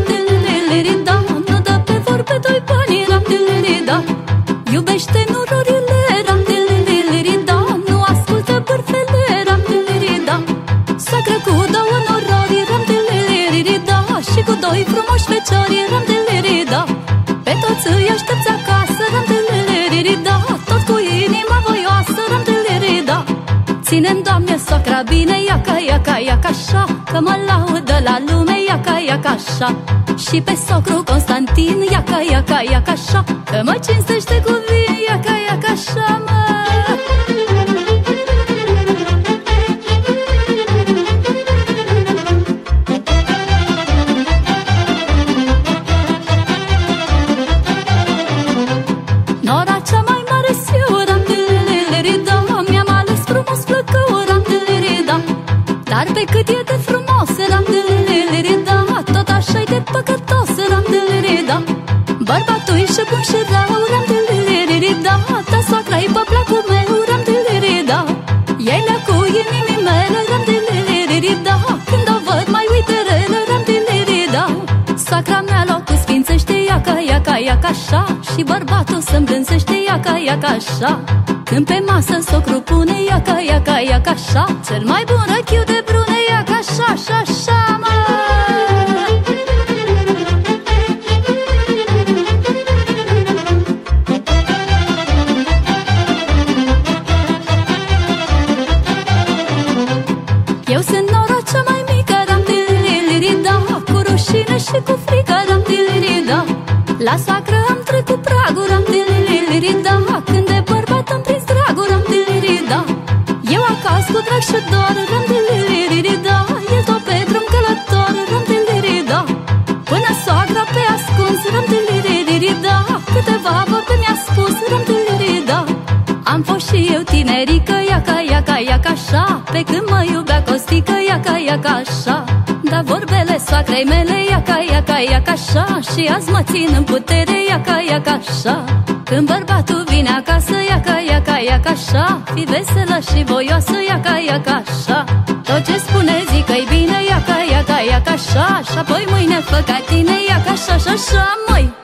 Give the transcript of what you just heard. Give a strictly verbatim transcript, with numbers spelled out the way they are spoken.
ramdelele, da. Nu dă pe vorbe doi bani, ramdelele, da. Iubește nurorile, ramdelele, da. Nu ascultă bârfele, ramdelele, da. Soacră cu două norori, ramdelele, da. Și cu doi frumoși feciori, ramdelele, da. Pe toți îi aștepți acasă, ramdelele, da. Tot cu inima voioasă, ramdelele, da. Ține-mi, Doamne, soacra bine, iaca, iaca, iaca așa, că mă laudă la lume, iaca, iaca așa. Și pe socru Constantin, iaca, iaca, iaca așa, că mă cinstește cu vin, iaca, iaca așa, mă. Nora cea mai mare eu, ramdelele, da. Mi-am ales frumos flăcău, ramdelele, da. Dar pe cât e de frumos, ramdelele, da. Tot așa-i de păcătos, ramdelele, da. Bărbatul-i și bun și rău, ramdelele, da. Dar soacra-i pe placul meu, ramdelele, da. Ei-lea cu inimii mele, ramdelele, da. Când o văd mai uite rele, ramdelele, da. Soacra mea locul sfințește, iaca, iaca, iaca așa. Și bărbatul să-mi dânsește, iaca, iaca așa. Când pe masă socru pune, iaca, iaca, iaca așa. Cel mai bun răchiu de brune, iaca așa, așa, așa, mă. Eu sunt nora cea mai mică, ramdelele, da. Cu rușine și cu frică, ramdelele, da. La soacră am trecut pragul, ramdelele, da. Când de bărbat am prins dragul, ramdelele, da. Eu acasă cu drag și dor, ramdelele, da. El tot pe drum călător, ramdelele, da. Până soacra pe ascuns, ramdelele, da. Câteva vorbe mi-a spus, ramdelele, da. Am fost și eu tinerică, iaca, iaca, iaca așa. Pe când mă iubea Costică, iaca, iaca așa. Dar vorbele soacrei mele, iaca, iaca, iaca așa. Și azi mă țin în putere, iaca, iaca așa. Când bărbatul vine acasă, iaca, iaca, iaca așa. Fi veselă și voioasă, iaca, iaca așa. Tot ce spune zic că-i bine, iaca, iaca, iaca așa. Și apoi mâine fă ca tine, iaca așa, așa, așa, măi.